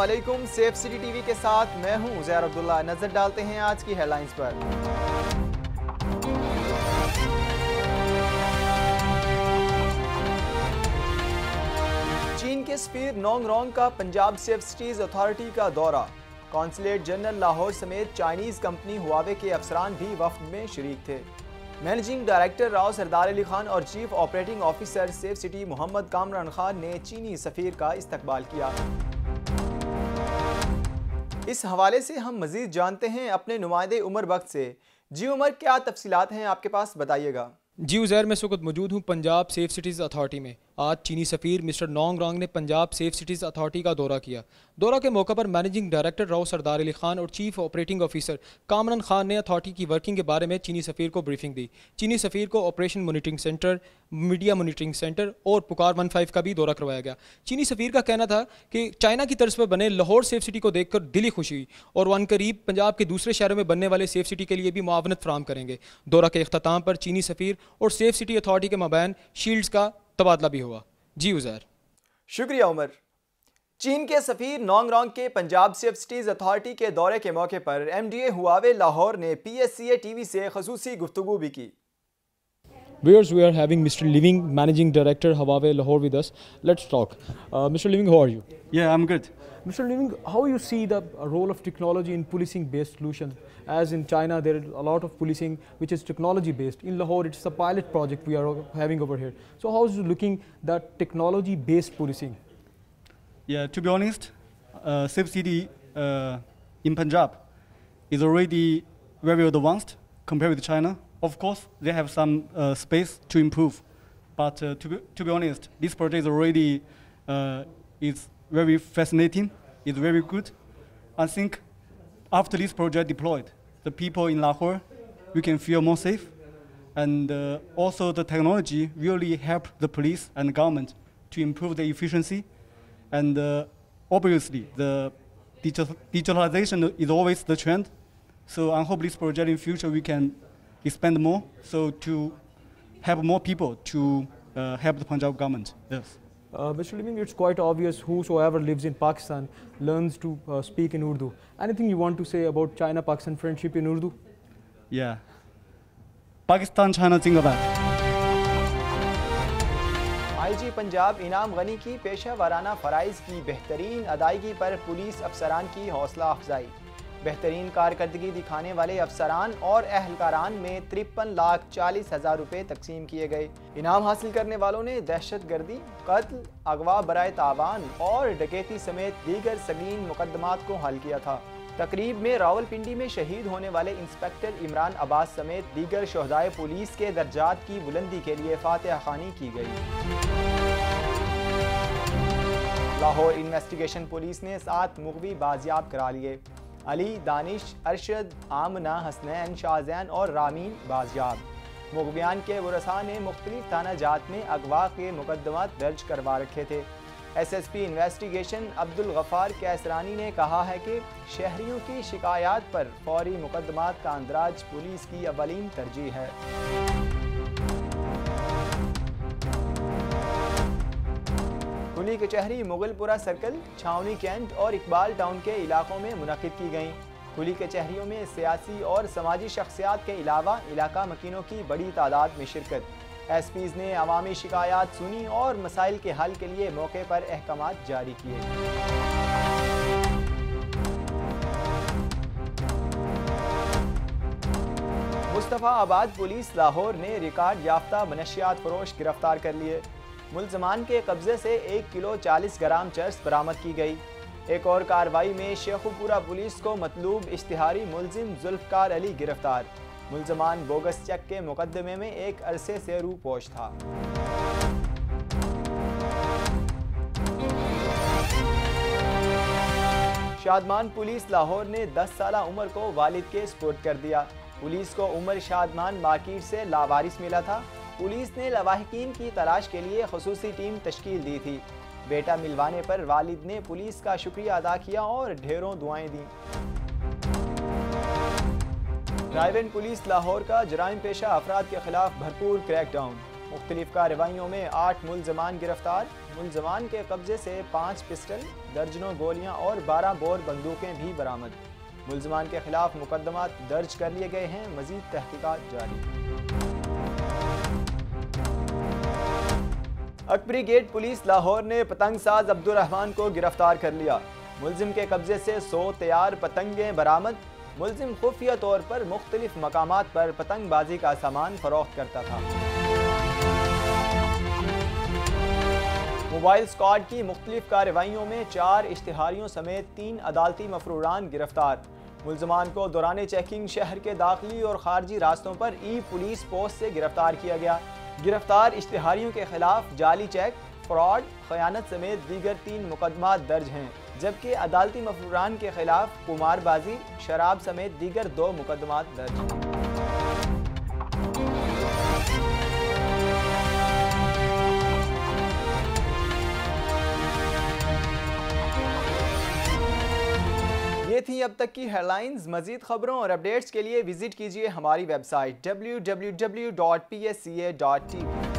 अस्सलामुअलैकुम। Safe city TV के साथ मैं हूं उज़ैर अब्दुल्ला। नजर डालते हैं आज की हेडलाइंस पर। चीन के सफीर नोंग रोंग का पंजाब सेफ सिटीज अथॉरिटी का दौरा। कौंसलेट जनरल लाहौर समेत चाइनीज कंपनी हुआवे के अफसरान भी वफ्द में शरीक थे। मैनेजिंग डायरेक्टर राव सरदार अली खान और chief operating officer safe city Mohammad Kamran Khan ने चीनी सफीर का इस्तकबाल किया। इस हवाले से हम मजीद जानते हैं अपने नुमाइंदे उमर बख्त से। जी उमर, क्या तफसीलात हैं आपके पास, बताइएगा। जी उज़ैर, मैं इस वक्त मौजूद हूँ पंजाब सेफ सिटीज़ अथॉरिटी में। आज चीनी सफ़ीर मिस्टर नोंग रोंग ने पंजाब सेफ सिटीज़ अथॉरिटी का दौरा किया। दौरा के मौके पर मैनेजिंग डायरेक्टर राव सरदार अली खान और chief operating officer Kamran Khan ने अथॉरिटी की वर्किंग के बारे में चीनी सफ़ीर को ब्रीफिंग दी। चीनी सफ़ीर को operation monitoring centre, media monitoring centre और पुकार 15 का भी दौरा करवाया गया। चीनी सफ़ीर का कहना था कि चाइना की तर्ज पर बने लाहौर सेफ सिटी को देखकर दिली खुशी हुई और वन करीब पंजाब के दूसरे शहरों में बनने वाले सेफ सिटी के लिए भी मुआवनत फराहम करेंगे। दौरा के अख्ताम पर चीनी सफ़ीर और सेफ सिटी अथॉरिटी के मबैन शील्ड्स का तबादला भी हुआ। जी उज़ैर, शुक्रिया उमर। चीन के सफीर नोंग रोंग के पंजाब सेफ सिटीज अथॉरिटी के दौरे के मौके पर MDA हुआवे लाहौर ने PSCA TV से खसूसी गुफ्तगू भी की। Viewers, we are having Mr. Living, Managing Director, Huawei Lahore with us. Let's talk. Mr. Living, how are you? Yeah, I'm good. Mr. Living, how you see the role of technology in policing-based solutions? As in China, there is a lot of policing which is technology-based. In Lahore, it's a pilot project we are having over here. So how is you looking that technology-based policing? Yeah, to be honest, Safe City in Punjab is already very advanced compared with China. Of course, they have some space to improve, but to be honest, this project already is very fascinating. It's very good. I think after this project deployed, the people in Lahore, we can feel more safe, and also the technology really help the police and government to improve the efficiency, and obviously the digitalization is always the trend. So I hope this project in future we can expand more, so to help more people to help the Punjab government. Yes. Mr. Living, it's quite obvious whosoever lives in Pakistan learns to speak in Urdu. Anything you want to say about China-Pakistan friendship in Urdu? Yeah. Pakistan, China, Zindabad. IG Punjab इनाम गनी की पेशा वाराना फ़राइज़ की बेहतरीन अदायगी पर police अफसरान की हौसला अफजाई। बेहतरीन कारकर्दगी दिखाने वाले अफसरान और अहलकारान में 53,40,000 रुपये तकसीम किए गए। इनाम हासिल करने वालों ने दहशत गर्दी, कत्ल, अगवा बराए तावान और डकैती समेत दीगर संगीन मुकदमात को हल किया था। तकरीब में रावलपिंडी में शहीद होने वाले इंस्पेक्टर इमरान अब्बास समेत दीगर शोहदाए पुलिस के दर्जात की बुलंदी के लिए फातिहा खानी की गई। लाहौर इन्वेस्टिगेशन पुलिस ने 7 मुगवी बाजियाब करा लिए। अली, दानिश, अरशद, आमना, हसनैन, शाहजैन और रामीन बाजियाब। मुगबियान के वरसा ने मुख्तलिफ थाना जात में अगवा के मुकदमात दर्ज करवा रखे थे। SSP इन्वेस्टिगेशन अब्दुल गफ़ार कैसरानी ने कहा है कि शहरियों की शिकायत पर फौरी मुकदमात का अंदराज पुलिस की अवलीन तरजीह है। कुली कचहरी मुगलपुरा सर्कल, छावनी कैंट और इकबाल टाउन के इलाकों में मुनक़िद की गईं। कुली कचहरियों में सियासी और समाजी शख्सियात के अलावा इलाका मकीनों की बड़ी तादाद में शिरकत। SPs ने अवामी शिकायत सुनी और मसाइल के हल के लिए मौके पर अहकामात जारी किए। मुस्तफ़ाबाद पुलिस लाहौर ने रिकॉर्ड याफ्ता मनशियात फरोश गिरफ्तार कर लिए। मुलजमान के कब्जे से 1 किलो 40 ग्राम चर्स बरामद की गई। एक और कार्रवाई में शेखुपुरा पुलिस को मतलूब इश्तिहारी मुलजिम जुल्फकार अली गिरफ्तार। मुलजमान बोगस चेक के मुकदमे में एक अरसे से रूपोश था। शादमान पुलिस लाहौर ने 10 साल उमर को वालिद के स्पुर्द कर दिया। पुलिस को उमर शादमान मार्केट से लावारिस मिला था। पुलिस ने लवाहिकीन की तलाश के लिए खसूसी टीम तश्कील दी थी। बेटा मिलवाने पर वालिद ने पुलिस का शुक्रिया अदा किया और ढेरों दुआएं दी। रायवेन पुलिस लाहौर का जराइम पेशा अफराद के खिलाफ भरपूर क्रैकडाउन। मुख्तलिफ कार्रवाइयों में 8 मुलजमान गिरफ्तार। मुलजमान के कब्जे से 5 पिस्टल, दर्जनों गोलियां और 12 बोर बंदूकें भी बरामद। मुलजमान के खिलाफ मुकदमा दर्ज कर लिए गए हैं। मजीद तहकीकात जारी। अकबरी गेट पुलिस लाहौर ने पतंगसाज अब्दुल रहमान को गिरफ्तार कर लिया। मुलजिम के कब्जे से 100 तैयार पतंगें बरामद। मुलजिम खुफिया तौर पर मुख्तलिफ मकामात पर पतंगबाजी का सामान फरोख्त करता था। मोबाइल स्क्वाड की मुख्तलिफ कार्रवाइयों में 4 इश्तिहारियों समेत 3 अदालती मफरूरान गिरफ्तार। मुलजमान को दौरान चेकिंग शहर के दाखिली और खारजी रास्तों पर ई पुलिस पोस्ट से गिरफ्तार किया गया। गिरफ्तार इश्तिहारियों के खिलाफ जाली चेक, फ्रॉड, खयानत समेत दीगर 3 मुकदमा दर्ज हैं, जबकि अदालती मफरूरान के खिलाफ कुमारबाजी, शराब समेत दीगर 2 मुकदमा दर्ज हैं। ये थी अब तक की हेडलाइंस। मजीद खबरों और अपडेट्स के लिए विजिट कीजिए हमारी वेबसाइट www.psca.tv।